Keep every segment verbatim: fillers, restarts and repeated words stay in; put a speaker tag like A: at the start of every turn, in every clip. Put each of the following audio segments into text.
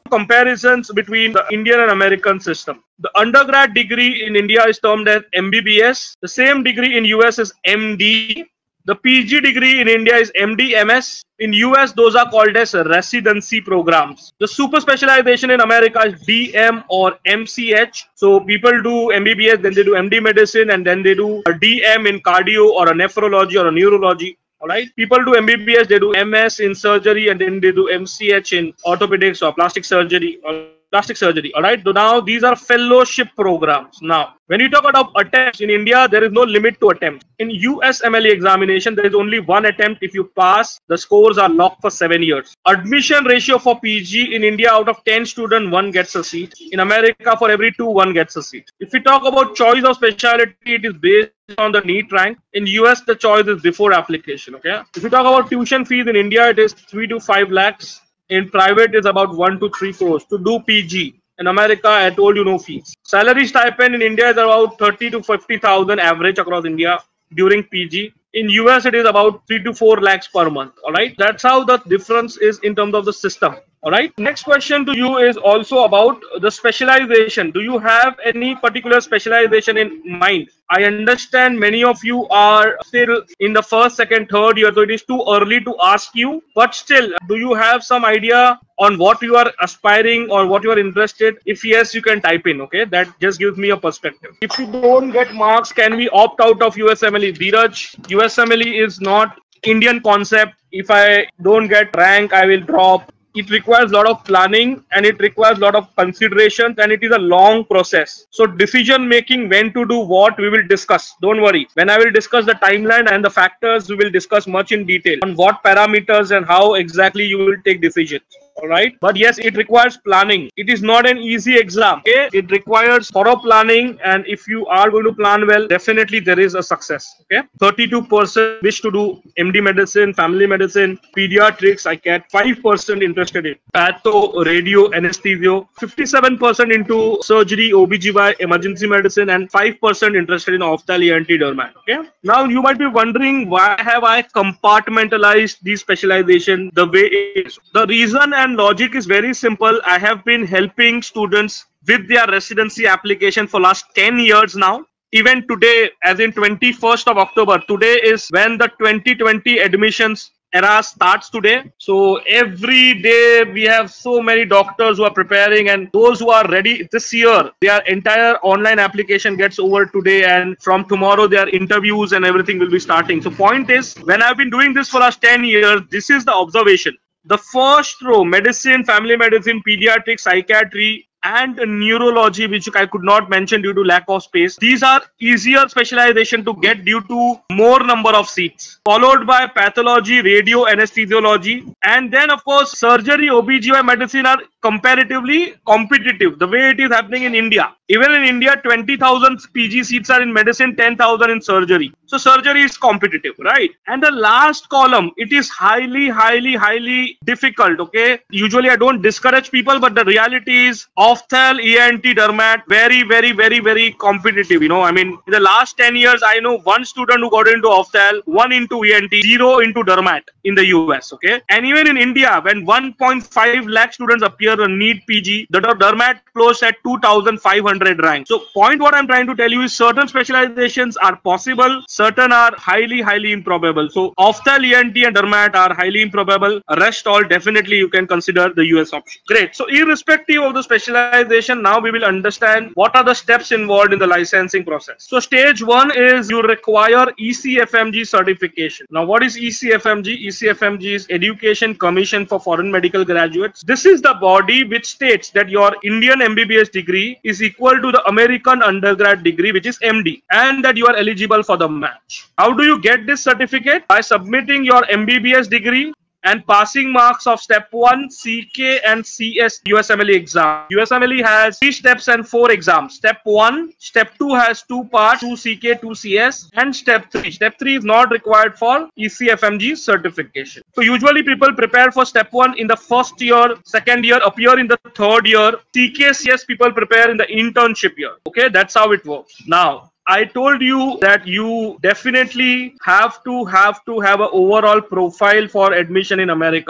A: comparisons between the Indian and American system. The undergrad degree in India is termed as M B B S. The same degree in U S is M D. The P G degree in India is M D M S. In U S, those are called as residency programs. The super specialization in America is D M or M C H. So people do M B B S, then they do M D medicine, and then they do a D M in cardio or a nephrology or a neurology. All right. People do M B B S, they do M S in surgery, and then they do M C H in orthopedics or plastic surgery. Or plastic surgery. All right. So now these are fellowship programs. Now, when you talk about attempts in India, there is no limit to attempts. In U S M L E examination, there is only one attempt. If you pass, the scores are locked for seven years. Admission ratio for P G in India, out of ten students, one gets a seat. In America, for every two, one gets a seat. If we talk about choice of specialty, it is based on the NEET rank. In U S, the choice is before application. Okay. If you talk about tuition fees in India, it is three to five lakhs. In private, it's about one to three crores to do P G. In America, I told you no fees. Salary stipend in India is about thirty to fifty thousand average across India during P G. In U S, it is about three to four lakhs per month. All right. That's how the difference is in terms of the system. All right. Next question to you is also about the specialization. Do you have any particular specialization in mind? I understand many of you are still in the first, second, third year, so it is too early to ask you. But still, do you have some idea on what you are aspiring or what you are interested? If yes, you can type in. Okay, that just gives me a perspective. If you don't get marks, can we opt out of U S M L E? Dheeraj, U S M L E is not Indian concept. If I don't get rank, I will drop. It requires a lot of planning and it requires a lot of considerations, and it is a long process. So decision making when to do what, we will discuss. Don't worry. When I will discuss the timeline and the factors, we will discuss much in detail on what parameters and how exactly you will take decisions. All right. But yes, it requires planning. It is not an easy exam. Okay. It requires thorough planning. And if you are going to plan well, definitely there is a success. Okay. thirty-two percent wish to do M D medicine, family medicine, pediatrics. I get five percent interested in patho, radio, anesthesia, fifty-seven percent into surgery, O B G Y, emergency medicine, and five percent interested in ophthalmology, E N T, dermat. Okay. Now you might be wondering, why have I compartmentalized these specialization the way it is? The reason and logic is very simple. I have been helping students with their residency application for last ten years now. Even today, as in twenty-first of October, today is when the twenty twenty admissions era starts today. So every day we have so many doctors who are preparing, and those who are ready this year, their entire online application gets over today, and from tomorrow their interviews and everything will be starting. So point is, when I've been doing this for last ten years, this is the observation. The first row, medicine, family medicine, pediatrics, psychiatry, and neurology, which I could not mention due to lack of space. These are easier specialization to get due to more number of seats, followed by pathology, radio, anesthesiology, and then of course surgery, O B G Y medicine are comparatively competitive, the way it is happening in India. Even in India, twenty thousand P G seats are in medicine, ten thousand in surgery. So surgery is competitive, right? And the last column, it is highly, highly, highly difficult, okay? Usually I don't discourage people, but the reality is ophthalm, E N T, dermat, very, very, very, very competitive, you know. I mean, in the last ten years, I know one student who got into ophthalm, one into E N T, zero into dermat in the U S, okay? And even in India, when one point five lakh students appear on NEET P G, the dermat closed at two thousand five hundred rank. So point what I'm trying to tell you is certain specializations are possible, certain are highly, highly improbable. So ophthalm, E N T and dermat are highly improbable. Rest all, definitely you can consider the U S option. Great. So irrespective of the specialization, now we will understand what are the steps involved in the licensing process. So stage one is you require E C F M G certification. Now what is E C F M G? E C F M G is Education Commission for Foreign Medical Graduates. This is the body which states that your Indian M B B S degree is equal to the American undergrad degree, which is M D, and that you are eligible for the match. How do you get this certificate? By submitting your M B B S degree and passing marks of step one, C K and C S U S M L E exam. U S M L E has three steps and four exams. Step one, step two has two parts, two C K, two C S, and step three. Step three is not required for E C F M G certification. So usually people prepare for step one in the first year, second year, appear in the third year. C K, C S people prepare in the internship year. Okay, that's how it works. Now, I told you that you definitely have to have to have an overall profile for admission in America.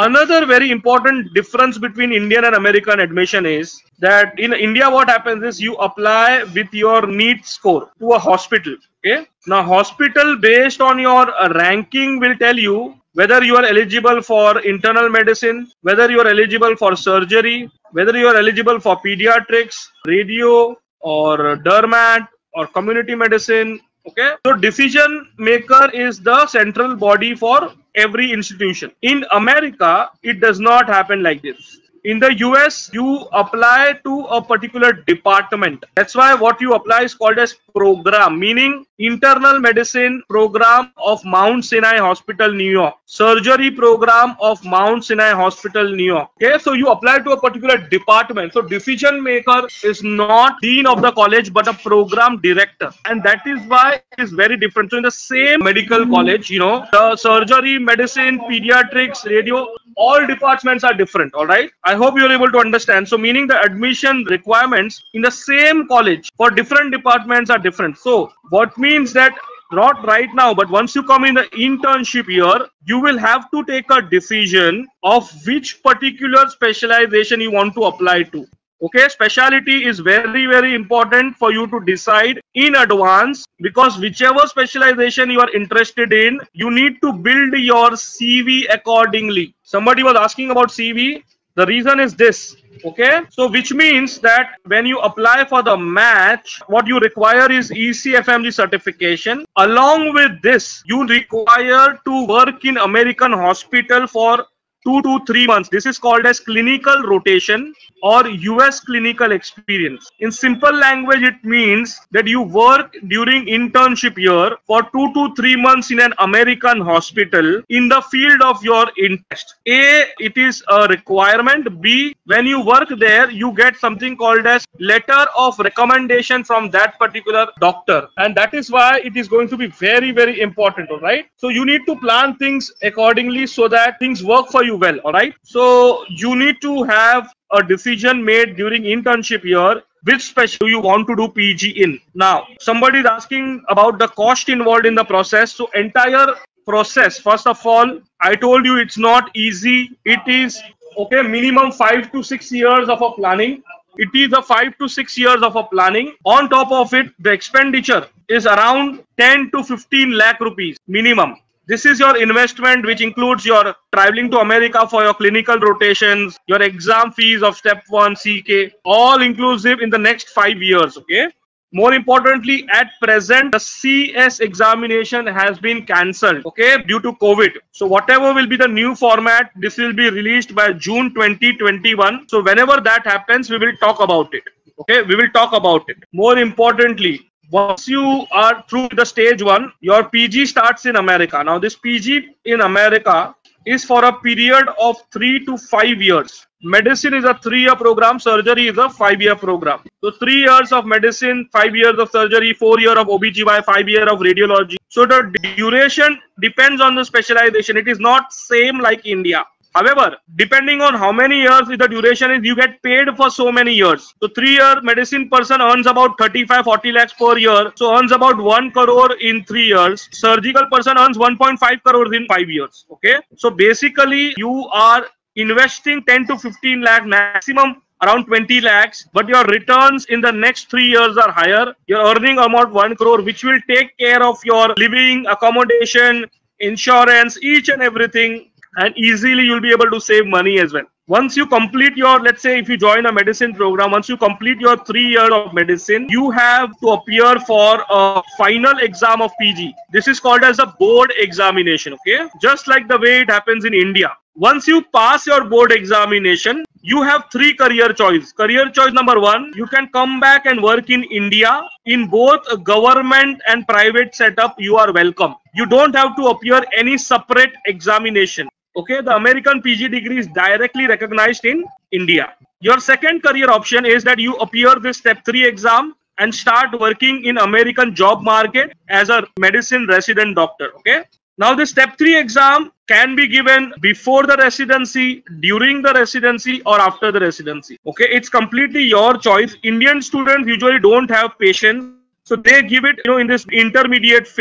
A: Another very important difference between Indian and American admission is that in India what happens is you apply with your NEET score to a hospital. Okay. Now hospital based on your uh, ranking will tell you whether you are eligible for internal medicine, whether you are eligible for surgery, whether you are eligible for pediatrics, radio or dermat or community medicine. Okay, so decision maker is the central body for every institution. In America, it does not happen like this. In the U S, you apply to a particular department. That's why what you apply is called as program, meaning internal medicine program of Mount Sinai Hospital, New York, surgery program of Mount Sinai Hospital, New York. Okay, so you apply to a particular department. So decision maker is not dean of the college, but a program director. And that is why it is very different. So in the same medical college, you know, the surgery, medicine, pediatrics, radio, all departments are different. All right, I hope you are able to understand. So meaning the admission requirements in the same college for different departments are different. So what means that not right now, but once you come in the internship year, you will have to take a decision of which particular specialization you want to apply to. Okay, specialty is very, very important for you to decide in advance, because whichever specialization you are interested in, you need to build your C V accordingly. Somebody was asking about C V. The reason is this. Okay, so which means that when you apply for the match, what you require is E C F M G certification. Along with this, you require to work in American hospital for two to three months. This is called as clinical rotation or U S clinical experience. In simple language, it means that you work during internship year for two to three months in an American hospital in the field of your interest. A, it is a requirement. B, when you work there, you get something called as letter of recommendation from that particular doctor. And that is why it is going to be very, very important. All right. So you need to plan things accordingly so that things work for you well. All right. So you need to have a decision made during internship year which special you want to do P G in. Now somebody is asking about the cost involved in the process. So entire process, first of all, I told you it's not easy. It is okay, minimum five to six years of a planning. It is a five to six years of a planning. On top of it, the expenditure is around ten to fifteen lakh rupees minimum. This is your investment, which includes your traveling to America for your clinical rotations, your exam fees of step one, C K, all inclusive in the next five years. Okay. More importantly, at present, the C S examination has been cancelled, okay, due to COVID. So whatever will be the new format, this will be released by June twenty twenty-one. So whenever that happens, we will talk about it. Okay, we will talk about it. More importantly, once you are through the stage one, your P G starts in America. Now this P G in America is for a period of three to five years. Medicine is a three-year program. Surgery is a five-year program. So three years of medicine, five years of surgery, four years of O B G Y, five years of radiology. So the duration depends on the specialization. It is not same like India. However, depending on how many years the duration is, you get paid for so many years. So three-year medicine person earns about thirty-five, forty lakhs per year. So earns about one crore in three years. Surgical person earns one point five crores in five years. Okay. So basically, you are investing ten to fifteen lakh, maximum around twenty lakhs, but your returns in the next three years are higher. You're earning about one crore, which will take care of your living, accommodation, insurance, each and everything. And easily you'll be able to save money as well. Once you complete your, let's say if you join a medicine program, once you complete your three years of medicine, you have to appear for a final exam of P G. This is called as a board examination, okay? Just like the way it happens in India. Once you pass your board examination, you have three career choice. Career choice number one, you can come back and work in India. In both government and private setup, you are welcome. You don't have to appear any separate examination. Okay, the American P G degree is directly recognized in India. Your second career option is that you appear this step three exam and start working in American job market as a medicine resident doctor. Okay. Now this step three exam can be given before the residency, during the residency, or after the residency. Okay, it's completely your choice. Indian students usually don't have patience, so they give it, you know, in this intermediate phase.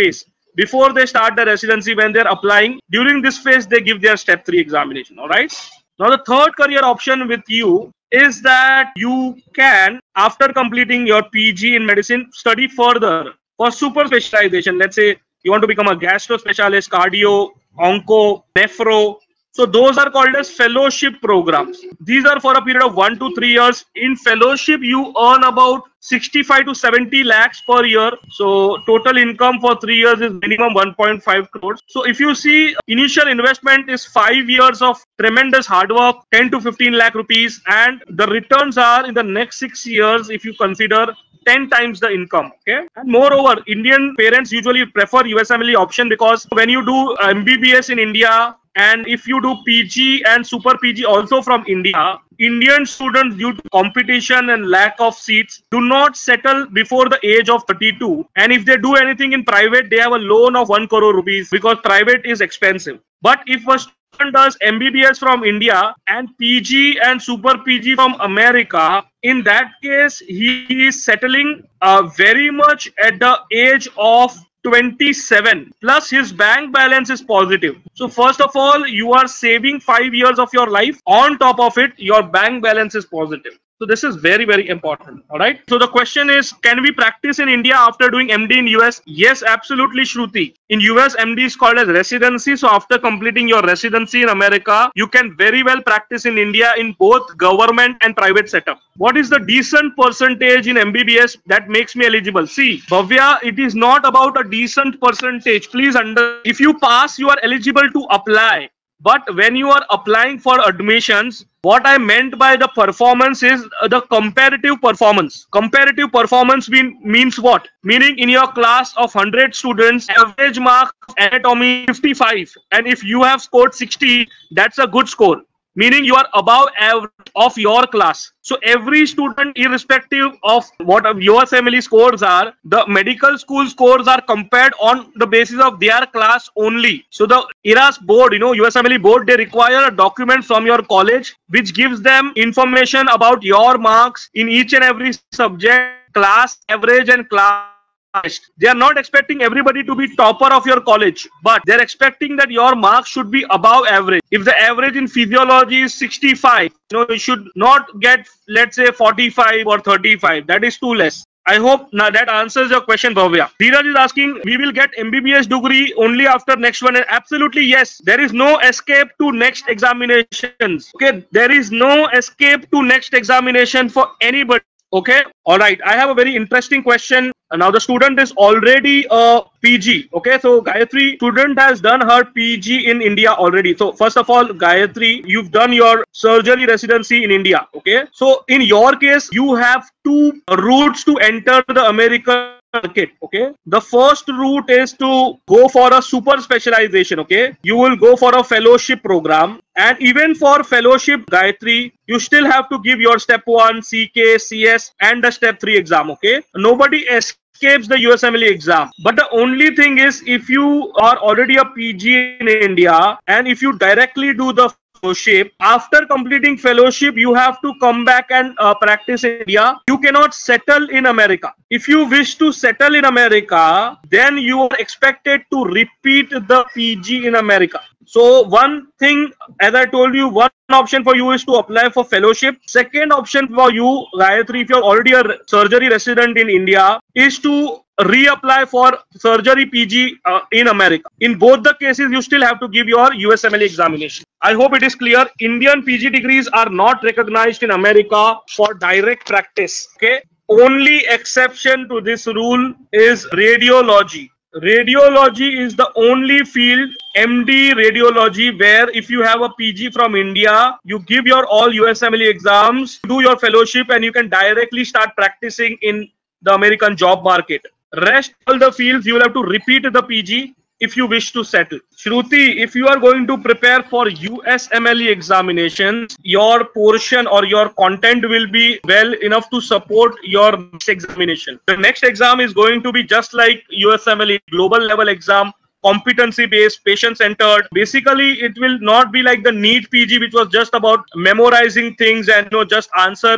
A: before they start the residency when they're applying. During this phase, they give their step three examination. All right. Now, the third career option with you is that you can, after completing your P G in medicine, study further for super specialization. Let's say you want to become a gastro specialist, cardio, onco, nephro. So those are called as fellowship programs. These are for a period of one to three years. In fellowship, you earn about sixty-five to seventy lakhs per year. So total income for three years is minimum one point five crores. So if you see, initial investment is five years of tremendous hard work, ten to fifteen lakh rupees, and the returns are in the next six years if you consider ten times the income. Okay, and moreover, Indian parents usually prefer U S M L E option because when you do M B B S in India, and if you do P G and super P G also from India, Indian students, due to competition and lack of seats, do not settle before the age of thirty-two. And if they do anything in private, they have a loan of one crore rupees because private is expensive. But if a student does M B B S from India and P G and super P G from America, in that case, he is settling uh, very much at the age of twenty-seven, plus his bank balance is positive. So first of all, you are saving five years of your life. On top of it, your bank balance is positive. So this is very, very important. All right. So the question is, can we practice in India after doing M D in U S? Yes, absolutely, Shruti. In U S, M D is called as residency. So after completing your residency in America, you can very well practice in India in both government and private setup. What is the decent percentage in M B B S that makes me eligible? See, Bhavya, it is not about a decent percentage. Please understand, if you pass, you are eligible to apply. But when you are applying for admissions, what I meant by the performance is the comparative performance. Comparative performance mean, means what? Meaning in your class of one hundred students, average mark of anatomy fifty-five. And if you have scored sixty, that's a good score. Meaning you are above average of your class. So every student, irrespective of what your family scores are, the medical school scores are compared on the basis of their class only. So the I R A S board, you know, U S M L E board, they require a document from your college which gives them information about your marks in each and every subject, class average and class. They are not expecting everybody to be topper of your college, but they're expecting that your marks should be above average. If the average in physiology is sixty-five, you know, you should not get, let's say, forty-five or thirty-five. That is too less. I hope now that answers your question, Bhavya. Dheeraj is asking, we will get M B B S degree only after next one. And absolutely yes. There is no escape to next examinations. Okay, there is no escape to next examination for anybody. Okay, all right. I have a very interesting question. Now the student is already a P G. Okay, so Gayatri, student has done her P G in India already. So first of all, Gayatri, you've done your surgery residency in India. Okay, so in your case, you have two routes to enter the American market. Okay, the first route is to go for a super specialization. Okay, you will go for a fellowship program, and even for fellowship, Gayatri, you still have to give your step one, C K, C S, and the step three exam. Okay, nobody escapes the U S M L E exam. But the only thing is, if you are already a P G in India and if you directly do the fellowship, after completing fellowship, you have to come back and uh, practice in India. You cannot settle in America. If you wish to settle in America, then you are expected to repeat the P G in America. So one thing, as I told you, one option for you is to apply for fellowship. Second option for you, Gayatri, if you're already a surgery resident in India, is to reapply for surgery P G uh, in America. In both the cases, you still have to give your U S M L E examination. I hope it is clear. Indian P G degrees are not recognized in America for direct practice. Okay. Only exception to this rule is radiology. Radiology is the only field, M D radiology, where if you have a P G from India, you give your all U S M L E exams, do your fellowship, and you can directly start practicing in the American job market. Rest all the fields, you will have to repeat the P G if you wish to settle. Shruti, if you are going to prepare for U S M L E examinations, your portion or your content will be well enough to support your next examination. The next exam is going to be just like U S M L E, global level exam, competency based, patient centered. Basically, it will not be like the NEET P G, which was just about memorizing things and, you know, just answer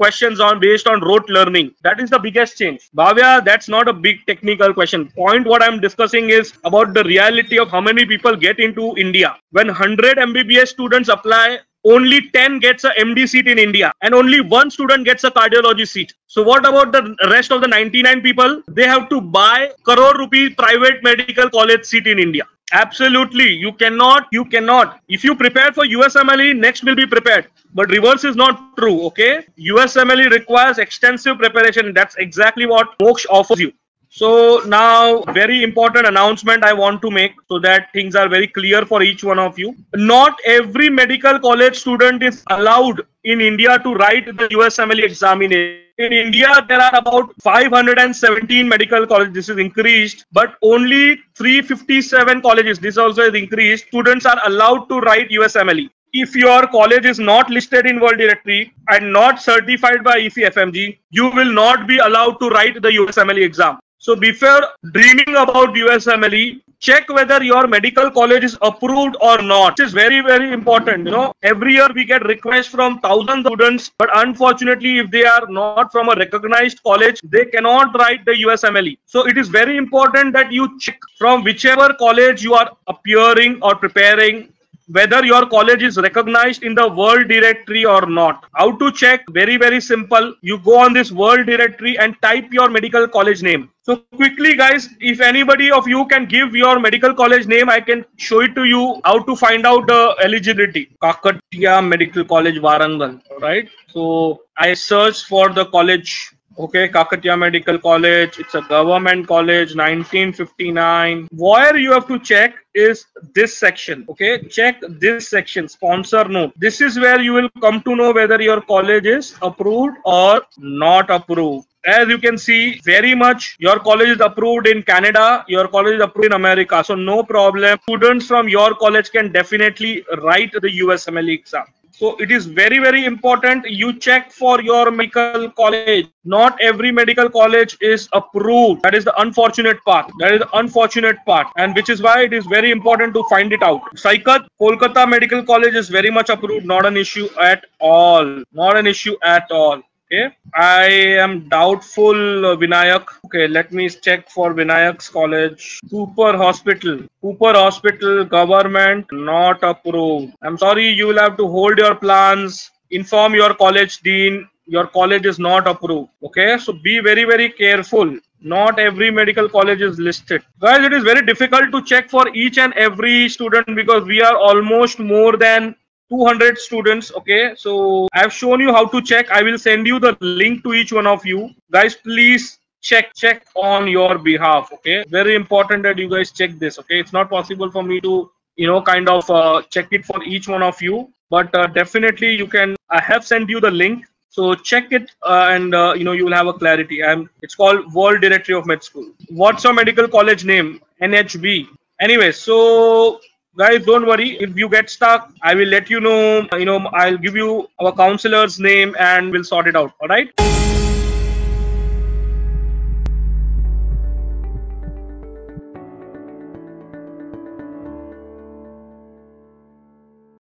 A: questions on based on rote learning. That is the biggest change. Bhavya, that's not a big technical question. Point what I'm discussing is about the reality of how many people get into India. When one hundred M B B S students apply, only ten gets a M D seat in India and only one student gets a cardiology seat. So what about the rest of the ninety-nine people? They have to buy crore rupee private medical college seat in India. Absolutely. You cannot, you cannot. If you prepare for U S M L E, next will be prepared. But reverse is not true, okay? U S M L E requires extensive preparation. That's exactly what Moksha offers you. So now, very important announcement I want to make so that things are very clear for each one of you. Not every medical college student is allowed in India to write the U S M L E examination. In India, there are about five hundred seventeen medical colleges. This is increased, but only three hundred fifty-seven colleges. This also is increased. Students are allowed to write U S M L E. If your college is not listed in World Directory and not certified by I F I F M G, you will not be allowed to write the U S M L E exam. So before dreaming about U S M L E, check whether your medical college is approved or not. This is very, very important. You know, every year we get requests from thousands of students, but unfortunately, if they are not from a recognized college, they cannot write the U S M L E. So it is very important that you check from whichever college you are appearing or preparing, whether your college is recognized in the World Directory or not. How to check? Very, very simple. You go on this World Directory and type your medical college name. So quickly guys, if anybody of you can give your medical college name, I can show it to you how to find out the eligibility. Kakatiya Medical College, Warangal, right? So I searched for the college. Okay, Kakatiya Medical College, it's a government college, nineteen fifty-nine. Where you have to check is this section. Okay, check this section, sponsor note. This is where you will come to know whether your college is approved or not approved. As you can see, very much your college is approved in Canada, your college is approved in America. So no problem. Students from your college can definitely write the U S M L E exam. So it is very, very important you check for your medical college. Not every medical college is approved. That is the unfortunate part. That is the unfortunate part. And which is why it is very important to find it out. Saikat, Kolkata Medical College is very much approved. Not an issue at all. Not an issue at all. Okay. I am doubtful uh, Vinayak. Okay, let me check for Vinayak's college. Cooper Hospital. Cooper Hospital, government, not approved. I'm sorry, you will have to hold your plans. Inform your college dean. Your college is not approved. Okay, so be very, very careful. Not every medical college is listed. Guys, it is very difficult to check for each and every student because we are almost more than two hundred students. Okay, so I have shown you how to check. I will send you the link to each one of you. Guys, please check check on your behalf. Okay, very important that you guys check this. Okay, it's not possible for me to, you know, kind of uh, check it for each one of you, but uh, definitely you can. I have sent you the link, so check it uh, and uh, you know, you will have a clarity. And it's called World Directory of Med School. What's your medical college name? N H B. Anyway, so guys, don't worry. If you get stuck, I will let you know. You know, I'll give you our counselor's name and we'll sort it out. All right.